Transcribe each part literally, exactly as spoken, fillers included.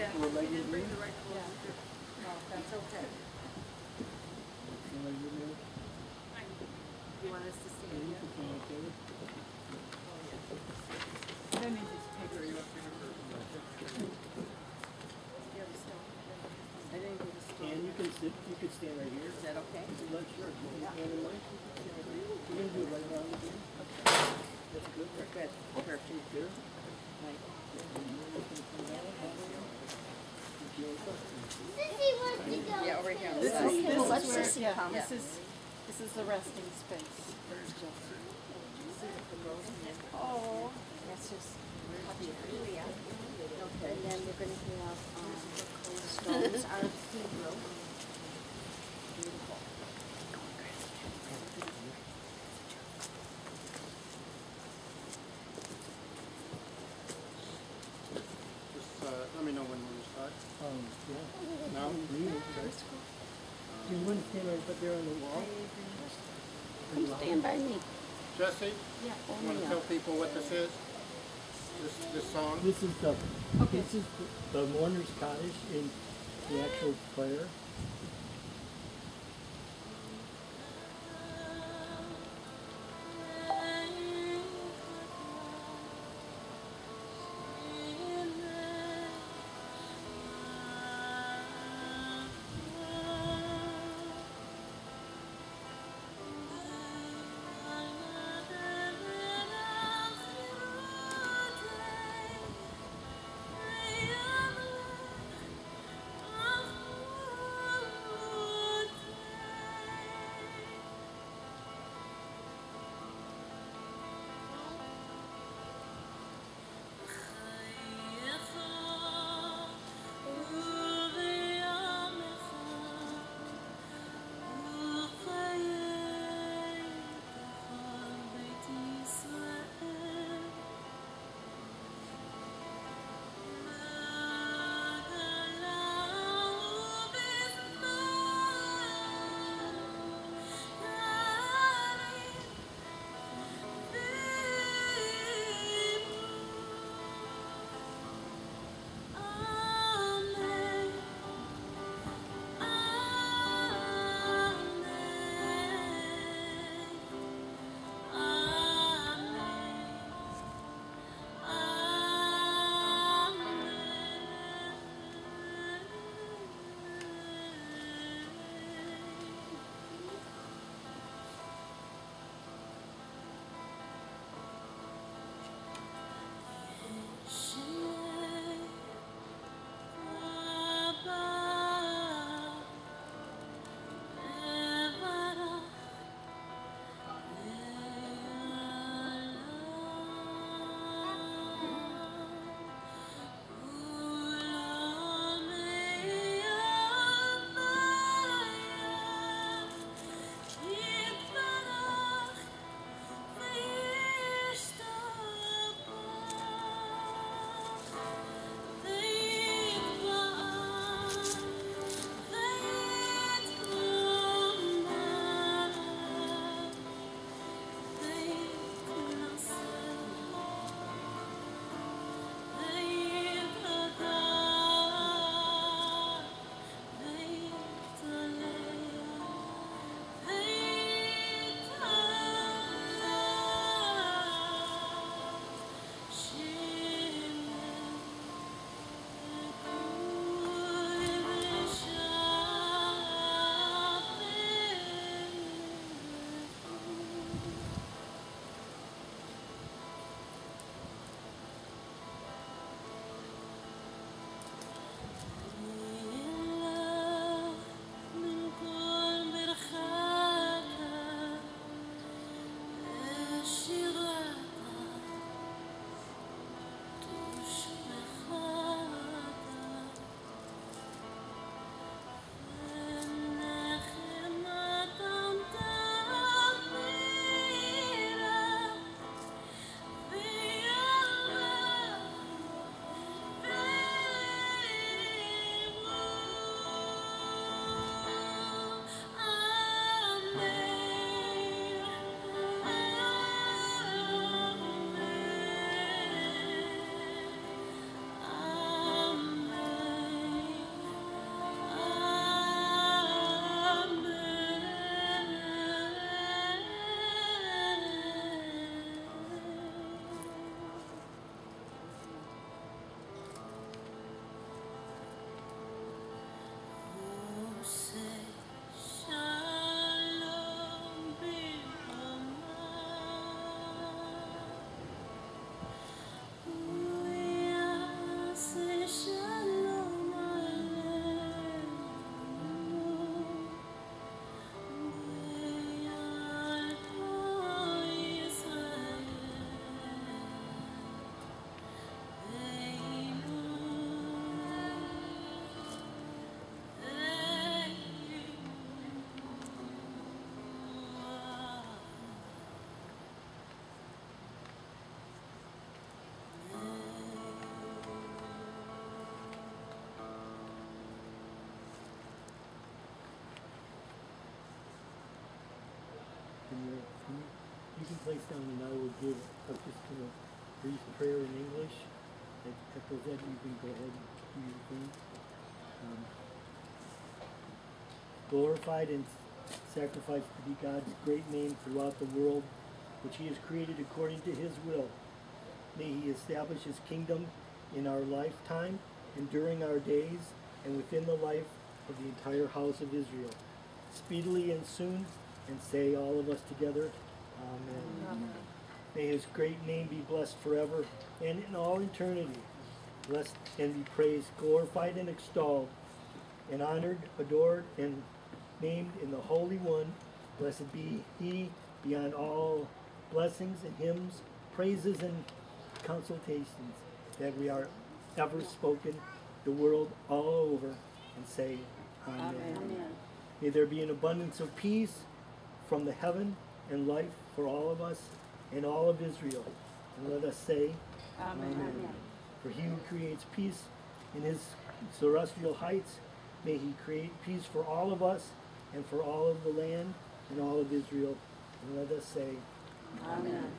Yeah. Four legged green? Yeah. No, that's okay. Four legged green? You want us to stand Yeah, you here? can stand up there. Oh, yeah. Then you just take her. You want to take her first? Yeah, the stone. I didn't do the stone. And you can sit, you can stand right here. Is that okay? Let sure. You can stand in line. You're going to do it right around again. That's good. We're good. Perfect. Here. Right. Sissy wants to go. Yeah, over here on the This side. is, this Well, let's is where, just- yeah, yeah. this is, this is the resting space. There's Jesse. Oh, that's just. Okay. Okay. And then we're going to have um, stones out of Hebrew. Beautiful. Just uh, let me know when we're start. Um, yeah. Now? Me, okay. Do you want to stand right up there on the wall? Come stand by me. Jesse, Yeah, you want only to up. tell people what this is? This this song? This is the, this is the, the mourner's cottage in the actual prayer. place down and I will give a, just a brief prayer in English. If echoes that, you can go ahead and do your thing. Um, glorified and sacrificed to be God's great name throughout the world, which he has created according to his will. May he establish his kingdom in our lifetime and during our days and within the life of the entire house of Israel, speedily and soon, and say all of us together, Amen. Amen. May his great name be blessed forever and in all eternity, blessed and be praised, glorified and extolled, and honored, adored, and named in the Holy One. Blessed be he beyond all blessings and hymns, praises and consultations that we are ever spoken the world all over, and say Amen. Amen. May there be an abundance of peace from the heaven and life for all of us and all of Israel. And let us say Amen. Amen. Amen. For he who creates peace in his celestial heights, may he create peace for all of us and for all of the land and all of Israel. And let us say Amen. Amen.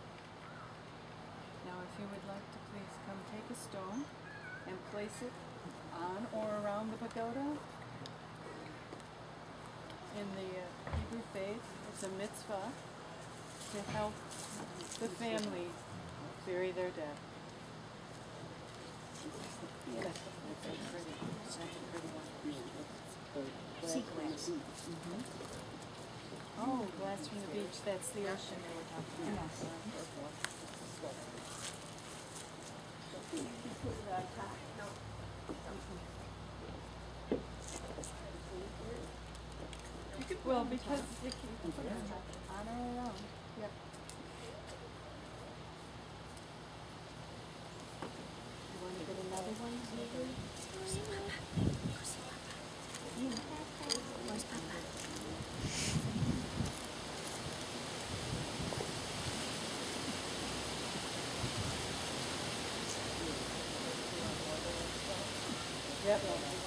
Now if you would like to please come take a stone and place it on or around the pagoda. In the uh, Hebrew faith, it's a mitzvah to help the family bury their dead. That's a pretty, that's a pretty one. Sequence. Mm-hmm. Oh, glass from the beach, that's the ocean they were talking about. Well, because you can put it on or around. Yep. You want to get another one? Where's Papa? Yep.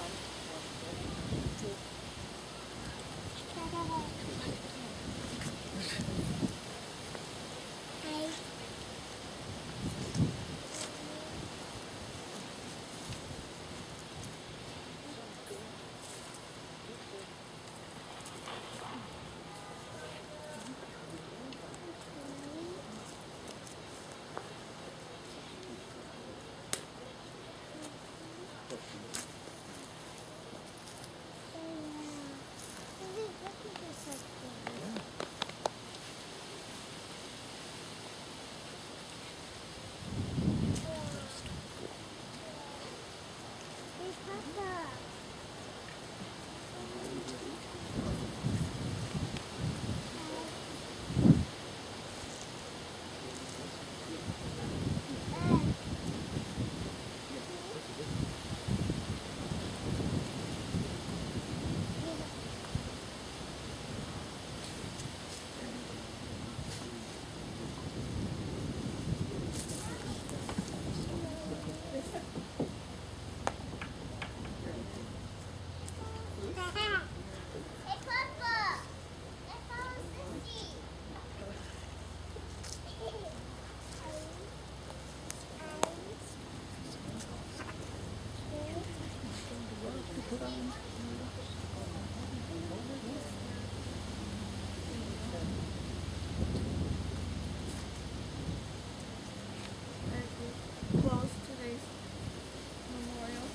Close today's memorial.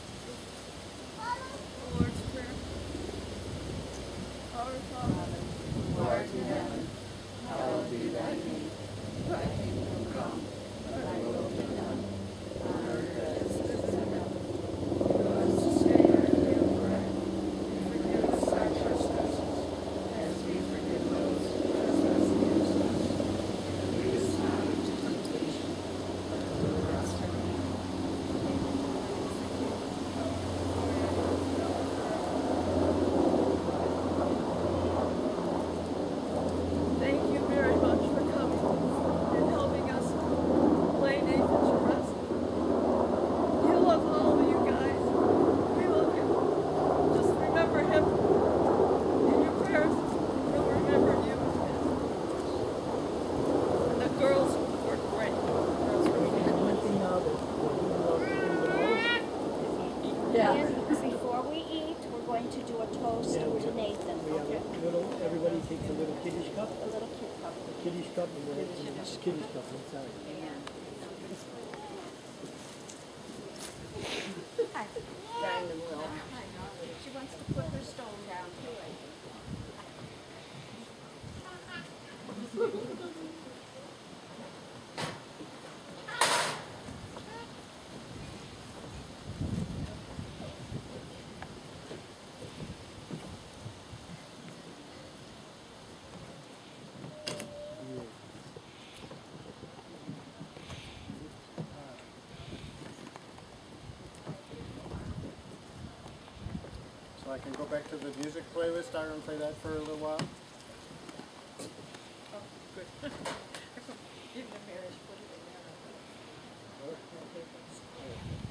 The Lord's Prayer. Our Father, who art in heaven, hallowed be thy name. Thy kingdom come, thy will be done, on earth as it is in heaven. Give us this day our daily bread, Yeah. And before we eat, we're going to do a toast Yeah, we to have- Nathan. We have a little, everybody takes a little kiddish cup, A little kid cup. a kiddish cup, and then a kiddish cup, I'm sorry. Hi. Brandon will. She wants to put her stone down too. So I can go back to the music playlist, Ira, and play that for a little while. Oh, good. Give the marriage, put it in there.